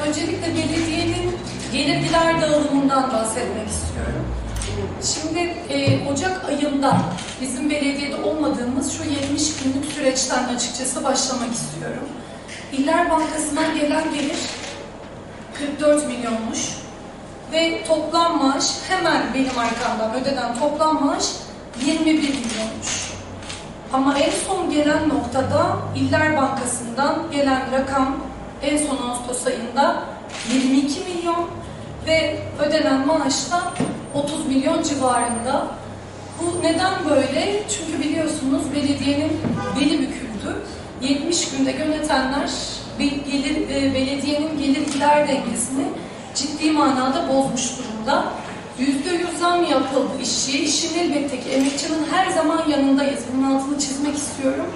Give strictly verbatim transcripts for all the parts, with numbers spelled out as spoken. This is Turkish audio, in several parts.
öncelikle belediyenin gelir gider dağılımından bahsetmek istiyorum. Şimdi e, Ocak ayında bizim belediyede olmadığımız şu yetmiş günlük süreçten açıkçası başlamak istiyorum. İller Bankası'ndan gelen gelir kırk dört milyonmuş ve toplam maaş hemen benim arkamdan ödenen toplam maaş yirmi bir milyonmuş. Ama en son gelen noktada İller Bankası'ndan gelen rakam en son Ağustos ayında yirmi iki milyon ve ödenen maaş da otuz milyon civarında. Bu neden böyle? Çünkü biliyorsunuz belediyenin beli büküldü. yetmiş günde yönetenler gelir, belediyenin gelir gider dengesini ciddi manada bozmuş durumda. Yüzde yüz zam yapıldı işçiye. İşin elbette ki emekçinin her zaman yanındayız. Bunun altını çizmek istiyorum.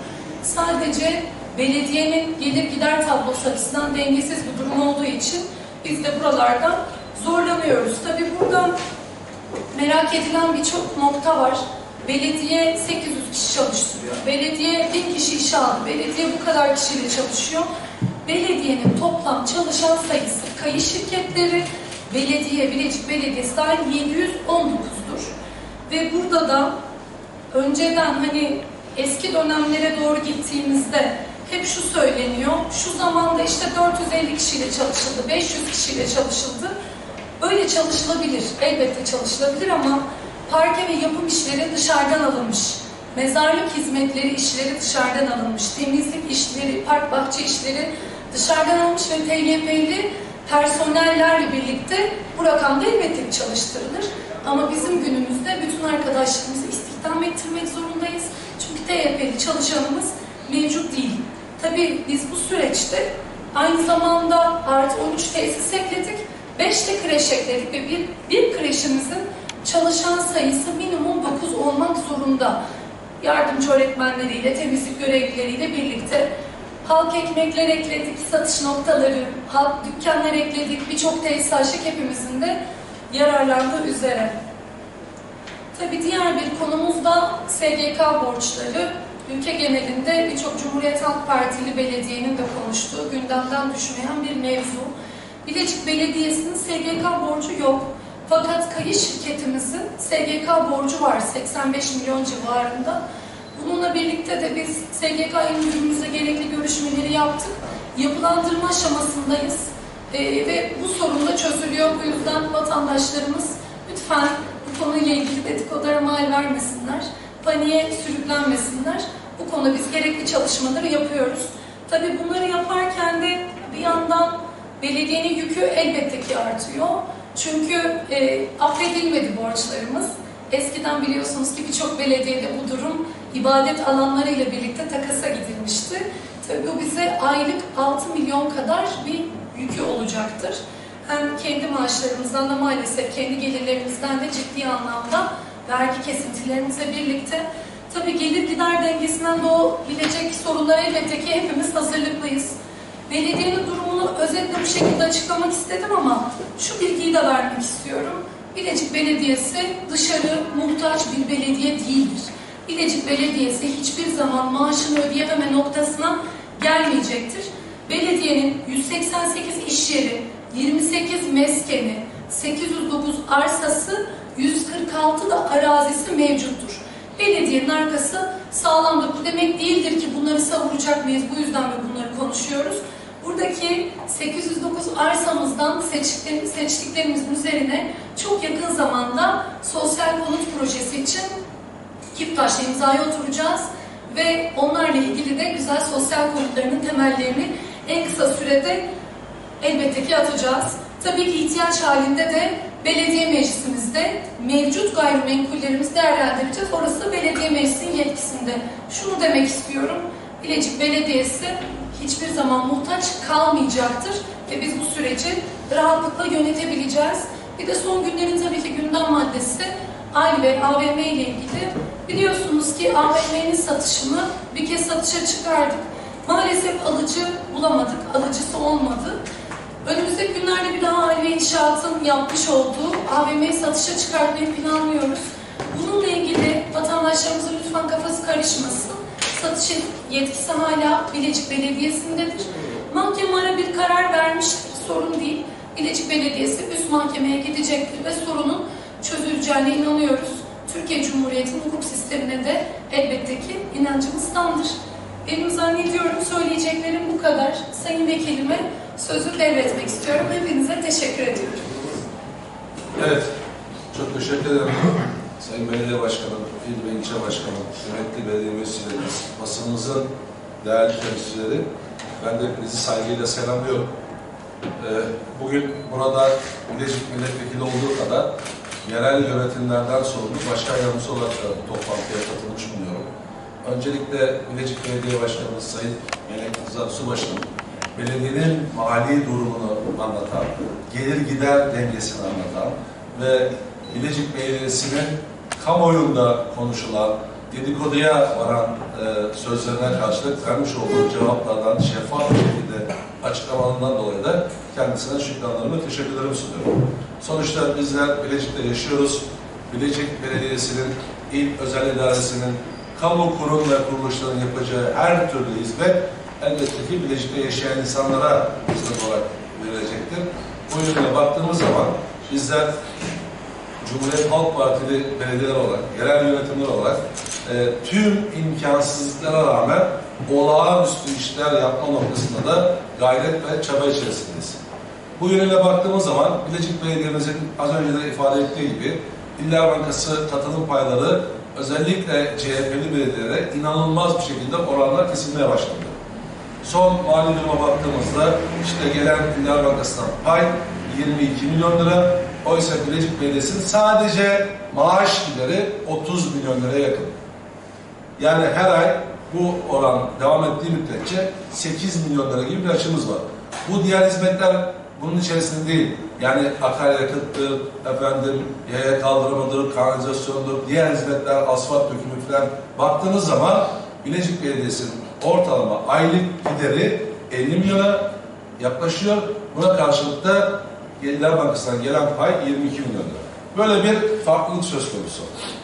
Sadece belediyenin gelir gider tablosu açısından dengesiz bir durum olduğu için biz de buralarda zorlanıyoruz. Tabii burada merak edilen birçok nokta var. Belediye sekiz yüz kişi çalıştırıyor. Belediye bin kişi işe aldı. Belediye bu kadar kişiyle çalışıyor. Belediyenin toplam çalışan sayısı, kayi şirketleri, belediye, Bilecik Belediyesi dahil yedi yüz on dokuzdur. Ve burada da önceden hani eski dönemlere doğru gittiğimizde hep şu söyleniyor. Şu zamanda işte dört yüz elli kişiyle çalışıldı, beş yüz kişiyle çalışıldı. Öyle çalışılabilir, elbette çalışılabilir ama parke ve yapım işleri dışarıdan alınmış. Mezarlık hizmetleri işleri dışarıdan alınmış. Temizlik işleri, park bahçe işleri dışarıdan alınmış ve T G P'li personellerle birlikte bu rakamda elbette ki çalıştırılır. Ama bizim günümüzde bütün arkadaşlarımızı istihdam ettirmek zorundayız. Çünkü T G P'li çalışanımız mevcut değil. Tabii biz bu süreçte aynı zamanda artı on üç tesis ekledik. beş de kreş ekledik ve bir, bir kreşimizin çalışan sayısı minimum dokuz olmak zorunda. Yardımcı öğretmenleriyle, temizlik görevlileriyle birlikte halk ekmekler ekledik, satış noktaları, halk dükkanlar ekledik, birçok tesis açtık, hepimizin de yararlandığı üzere. Tabii diğer bir konumuz da S G K borçları. Ülke genelinde birçok Cumhuriyet Halk Partili belediyenin de konuştuğu, gündemden düşmeyen bir mevzu. Bilecik Belediyesi'nin S G K borcu yok. Fakat kayi şirketimizin S G K borcu var seksen beş milyon civarında. Bununla birlikte de biz S G K müdürümüzle gerekli görüşmeleri yaptık. Yapılandırma aşamasındayız. Ee, ve bu sorun da çözülüyor. Bu yüzden vatandaşlarımız lütfen bu konuyla ilgili dedikodulara mal vermesinler. Paniğe sürüklenmesinler. Bu konuda biz gerekli çalışmaları yapıyoruz. Tabii bunları yaparken de bir yandan belediyenin yükü elbette ki artıyor. Çünkü e, affedilmedi borçlarımız. Eskiden biliyorsunuz ki birçok belediyede bu durum ibadet alanlarıyla birlikte takasa gidilmişti. Tabii bu bize aylık altı milyon kadar bir yükü olacaktır. Hem kendi maaşlarımızdan da maalesef kendi gelirlerimizden de ciddi anlamda vergi kesintilerimizle birlikte tabii gelir gider dengesinden doğabilecek sorunlara elbette ki hepimiz hazırlıklıyız. Belediyenin durumunu özetle bir şekilde açıklamak istedim ama şu bilgiyi de vermek istiyorum. Bilecik Belediyesi dışarı muhtaç bir belediye değildir. Bilecik Belediyesi hiçbir zaman maaşını ödeyememe noktasına gelmeyecektir. Belediyenin yüz seksen sekiz iş yeri, yirmi sekiz meskeni, sekiz yüz dokuz arsası, yüz kırk altı da arazisi mevcuttur. Belediyenin arkası sağlamdır. Bu demek değildir ki bunları savuracak mıyız? Bu yüzden mi bunları konuşuyoruz? Buradaki sekiz yüz dokuz arsamızdan seçtiklerimizin üzerine çok yakın zamanda sosyal konut projesi için Kiptaş'la imzaya oturacağız ve onlarla ilgili de güzel sosyal konutlarının temellerini en kısa sürede elbette ki atacağız. Tabii ki ihtiyaç halinde de belediye meclisimizde mevcut gayrimenkullerimizi değerlendireceğiz. Orası belediye meclisinin yetkisinde. Şunu demek istiyorum, Bilecik Belediyesi hiçbir zaman muhtaç kalmayacaktır ve biz bu süreci rahatlıkla yönetebileceğiz. Bir de son günlerin tabii ki gündem maddesi Ayver A V M ile ilgili. Biliyorsunuz ki A V M'nin satışını bir kez satışa çıkardık. Maalesef alıcı bulamadık, alıcısı olmadı. Önümüzdeki günlerde bir daha Ayver İnşaat'ın yapmış olduğu A V M'yi satışa çıkartmayı planlıyoruz. Bununla ilgili vatandaşlarımızın lütfen kafası karışmasın. Satış yetkisi hala Bilecik Belediyesi'ndedir. Mahkeme ara bir karar vermiştir, sorun değil. Bilecik Belediyesi üst mahkemeye gidecektir ve sorunun çözüleceğine inanıyoruz. Türkiye Cumhuriyeti'nin hukuk sistemine de elbette ki inancımız tamdır. Benim zannediyorum söyleyeceklerim bu kadar. Sayın Vekilime sözü devretmek istiyorum. Hepinize teşekkür ediyorum. Evet, çok teşekkür ederim. Sayın Belediye Başkanım, İl ve İlçe Başkanım, kıymetli belediye meclislerimiz, basınımızın değerli temsilcileri, ben de hepinizi saygıyla selamlıyorum. Ee, bugün burada Bilecik Milletvekili olduğu kadar yerel yönetimlerden sorumlu başkan yardımcısı olarak da bu toplantıya katılmış bulunuyorum. Öncelikle Bilecik Belediye Başkanımız Sayın Melek Rıza Subaşı'nın belediyenin mali durumunu anlatan, gelir gider dengesini anlatan ve Bilecik Belediyesi'nin kamuoyunda konuşulan, dedikoduya varan e, sözlerine karşılık vermiş olduğu cevaplardan şeffaf bir şekilde açıklamalarından dolayı da kendisine şükranlarımı, teşekkürlerimi sunuyorum. Sonuçta bizler Bilecik'te yaşıyoruz. Bilecik Belediyesi'nin, il özel idaresinin, kamu kurum ve kuruluşların yapacağı her türlü hizmet elbette ki Bilecik'te yaşayan insanlara hizmet olarak verilecektir. Bu yönde baktığımız zaman bizler Cumhuriyet Halk Partili belediyeler olarak, yerel yönetimler olarak e, tüm imkansızlıklara rağmen olağanüstü işler yapma noktasında da gayret ve çaba içerisindeyiz. Bu yönüyle baktığımız zaman Bilecik Belediye'mizin az önce de ifade ettiği gibi İller Bankası katılım payları özellikle C H P'li belediyelere inanılmaz bir şekilde oranlar kesilmeye başlandı. Son mali duruma baktığımızda işte gelen İller Bankası'ndan pay yirmi iki milyon lira, oysa Bilecik Belediyesi'nin sadece maaş gideri otuz milyon liraya yakın. Yani her ay bu oran devam ettiği müddetçe sekiz milyon lira gibi bir açımız var. Bu diğer hizmetler bunun içerisinde değil. Yani akaryakıttır, efendim, yaya kaldırımıdır, kanalizasyondur, diğer hizmetler, asfalt dökümü falan baktığınız zaman Bilecik Belediyesi'nin ortalama aylık gideri elli milyona yaklaşıyor. Buna karşılık da İller Bankası'ndan gelen pay yirmi iki milyon lira. Böyle bir farklılık söz konusu.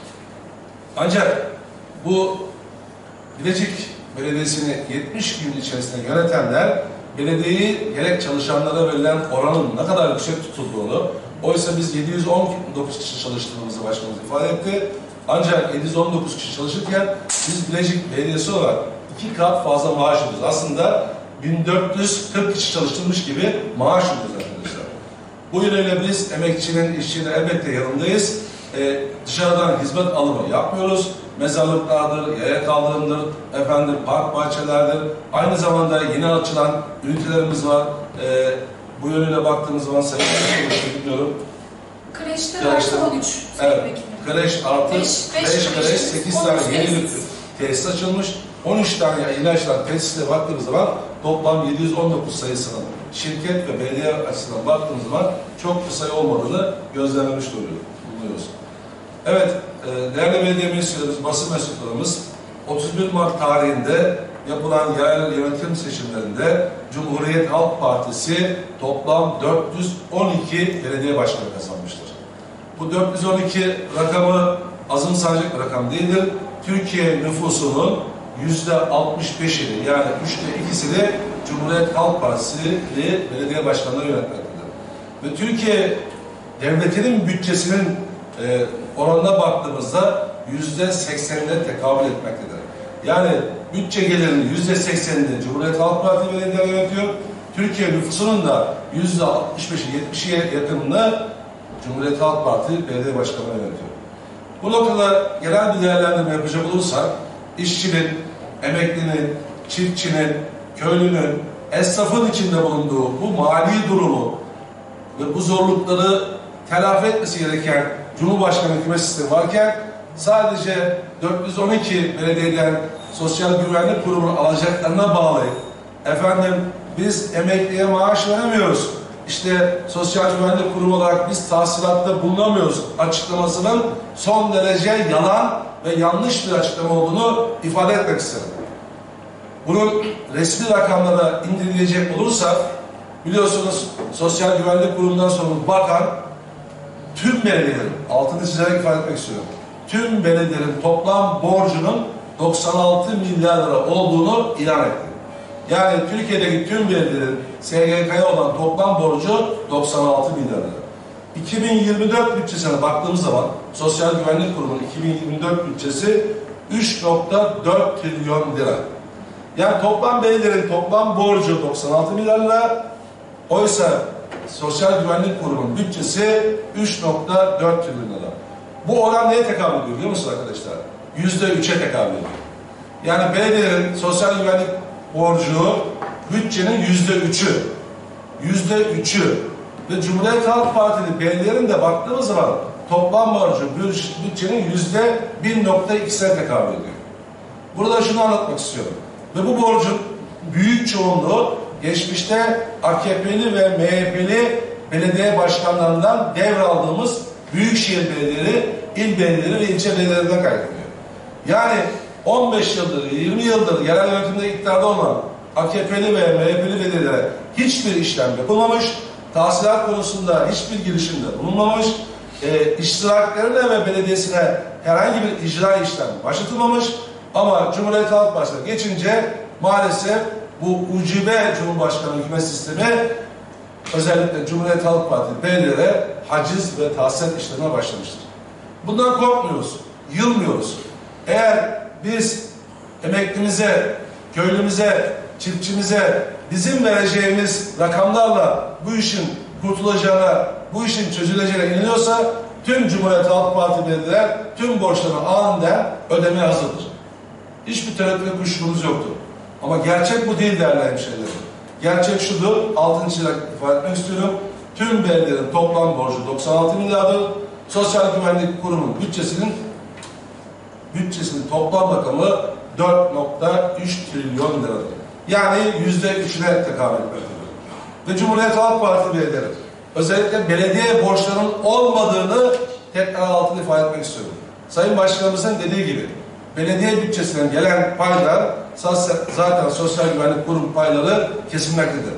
Ancak bu Bilecik Belediyesi'ni yetmiş gün içerisinde yönetenler belediyeyi gerek çalışanlara verilen oranın ne kadar yüksek tutulduğunu, oysa biz yedi yüz on dokuz kişi çalıştığımızı başkanımız ifade etti. Ancak yedi yüz on dokuz kişi çalışırken biz Bilecik Belediyesi olarak iki kat fazla maaş alıyoruz. Aslında bin dört yüz kırk kişi çalıştırmış gibi maaş alıyoruz arkadaşlar. Bu yönüyle biz emekçinin, işçinin elbette yanındayız. Ee, dışarıdan hizmet alımı yapmıyoruz. Mezarlıklardır, yaya kaldırımdır, efendim park bahçelerdir. Aynı zamanda yeni açılan ünitelerimiz var. Ee, bu yönüyle baktığımız zaman sayın bilmiyorum. Kreşler artı on üç. Evet. Kreş artı beş kreş, sekiz tane yeni bir tesis açılmış. on üç tane yeni açılan tesisle baktığımız zaman toplam yedi yüz on dokuz sayısının şirket ve belediye açısından baktığımız zaman çok bir sayı olmadığını gözlemlemiş bulunuyoruz. Evet, değerli belediye meclislerimiz, basın mensuplarımız otuz bir Mart tarihinde yapılan yerel yönetim seçimlerinde Cumhuriyet Halk Partisi toplam dört yüz on iki belediye başkanı kazanmıştır. Bu dört yüz on iki rakamı azımsanacak bir rakam değildir. Türkiye nüfusunun yüzde altmış beşini yani üçte ikisini Cumhuriyet Halk Partisi belediye başkanları yönetmektedir. Ve Türkiye devletinin bütçesinin e, oranına baktığımızda yüzde seksenine tekabül etmektedir. Yani bütçe gelirinin yüzde seksenini Cumhuriyet Halk Partisi belediyeleri yönetiyor. Türkiye nüfusunun da yüzde altmış beşi yetmişe yakınını Cumhuriyet Halk Partisi belediye başkanları yönetiyor. Bu noktada genel bir değerlendirme yapacak olursak işçinin, emeklinin, çiftçinin, köylünün, esnafın içinde bulunduğu bu mali durumu ve bu zorlukları telafi etmesi gereken Cumhurbaşkanı hükümet sistemi varken sadece dört yüz on iki belediyeden sosyal güvenlik kurumunu alacaklarına bağlı efendim biz emekliye maaş veremiyoruz. İşte sosyal güvenlik kurumu olarak biz tahsilatta bulunamıyoruz açıklamasının son derece yalan ve yanlış bir açıklama olduğunu ifade etmek isterim. Bunun resmi rakamlara indirilecek olursa biliyorsunuz Sosyal Güvenlik Kurumu'ndan sorumlu bakan tüm belediyelerin, altını çizerek ifade etmek istiyorum, tüm belediyelerin toplam borcunun doksan altı milyar lira olduğunu ilan etti. Yani Türkiye'deki tüm belediyelerin S G K'ya olan toplam borcu doksan altı milyar lira. iki bin yirmi dört bütçesine baktığımız zaman Sosyal Güvenlik Kurumu'nun iki bin yirmi dört bütçesi üç nokta dört trilyon lira. Yani toplam belediyelerin toplam borcu doksan altı milyar lira. Oysa Sosyal Güvenlik Kurumu'nun bütçesi üç nokta dört trilyon lira. Bu oran neye tekabül ediyor biliyor musunuz arkadaşlar? yüzde üçe tekabül ediyor. Yani belediyelerin sosyal güvenlik borcu bütçenin yüzde üçü. Yüzde üçü. Ve Cumhuriyet Halk Partili belediyelerin de baktığımız zaman toplam borcu bütçenin yüzde bir nokta ikisine tekabül ediyor. Burada şunu anlatmak istiyorum. Ve bu borcun büyük çoğunluğu geçmişte A K P'li ve M H P'li belediye başkanlarından devraldığımız büyükşehir belediyeleri, il belediyeleri ve ilçe belediyelerinden kaynaklanıyor. Yani on beş yıldır, yirmi yıldır yerel yönetimde iktidarda olan A K P'li ve M H P'li belediyelere hiçbir işlem yapılmamış, tahsilat konusunda hiçbir girişimde bulunmamış, e, iştiraklerine ve belediyesine herhangi bir icra işlemi başlatılmamış ama Cumhuriyet Halk Partisi'ne geçince maalesef bu ucube Cumhurbaşkanı hükümet sistemi özellikle Cumhuriyet Halk Partisi belediyelere haciz ve tahsilat işlemine başlamıştır. Bundan korkmuyoruz, yılmıyoruz. Eğer biz emeklimize, köylümüze, çiftçimize bizim vereceğimiz rakamlarla bu işin kurtulacağına, bu işin çözüleceğine inanıyorsa tüm Cumhuriyet Halk Partisi belediyeler tüm borçlarını anında ödemeye hazırdır. Hiçbir tereddüt ve kuşkumuz yoktur. Ama gerçek bu değil değerli hemşehrilerim. Gerçek şudur, altını çizerek ifade etmek istiyorum. Tüm belediyelerin toplam borcu doksan altı milyardır. Sosyal Güvenlik Kurumu'nun bütçesinin bütçesinin toplam rakamı dört nokta üç trilyon liradır. Yani yüzde üçüne tekabül etmektedir. Ve Cumhuriyet Halk Partisi belediyeleri özellikle belediye borçlarının olmadığını tekrar altını ifade etmek istiyorum. Sayın Başkanımızın dediği gibi belediye bütçesinden gelen paylar zaten Sosyal Güvenlik Kurum payları kesilmektedir.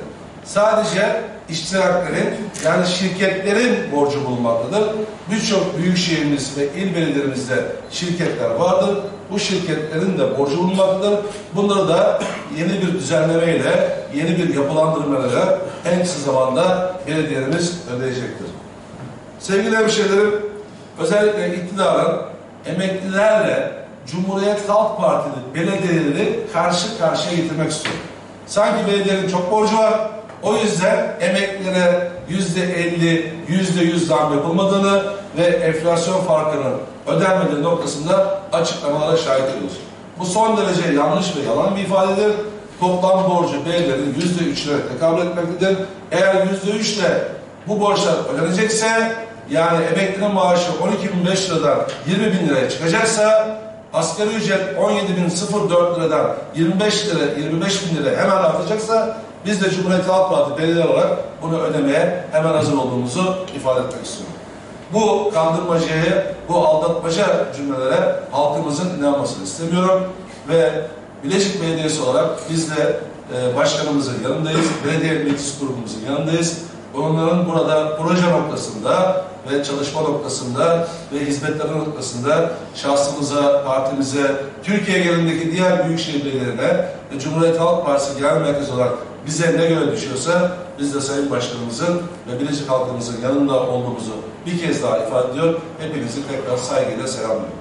Sadece iştiraklerin yani şirketlerin borcu bulunmaktadır. Birçok büyük şehrimiz ve il belediyelerimizde şirketler vardır. Bu şirketlerin de borcu bulunmaktadır. Bunları da yeni bir düzenlemeyle, yeni bir yapılandırmayla en kısa zamanda belediyelerimiz ödeyecektir. Sevgili hemşehrilerim, özellikle iktidarın emeklilerle Cumhuriyet Halk Partili belediyeleri karşı karşıya getirmek istiyor. Sanki belediyelerin çok borcu var. O yüzden emeklilere yüzde elli, yüzde yüz zam yapılmadığını ve enflasyon farkının ödenmediği noktasında açıklamalara şahit ediyoruz. Bu son derece yanlış ve yalan bir ifadedir. Toplam borcu belediyelerin yüzde üçüne tekabül etmektedir. Eğer yüzde üçle bu borçlar ödenecekse, yani emeklinin maaşı on iki bin beş liradan yirmi bin liraya çıkacaksa, asgari ücret on yedi bin dört liradan yirmi beş lira, yirmi beş bin lira hemen artacaksa, biz de Cumhuriyet Halk Partisi belediyeler olarak bunu ödemeye hemen hazır olduğumuzu ifade etmek istiyorum. Bu kandırmacaya, bu aldatmaca cümlelere halkımızın inanmasını istemiyorum ve Bilecik Belediyesi olarak biz de e, başkanımızın yanındayız, belediye meclis grubumuzun yanındayız. Onların burada proje noktasında ve çalışma noktasında ve hizmetleri noktasında şahsımıza, partimize, Türkiye genelindeki diğer büyükşehir belediyelerine ve Cumhuriyet Halk Partisi Genel Merkezi olarak bize ne göre düşüyorsa biz de Sayın Başkanımızın ve Bilecik halkımızın yanında olduğumuzu bir kez daha ifade ediyor. Hepinizi tekrar saygıyla selamlıyorum.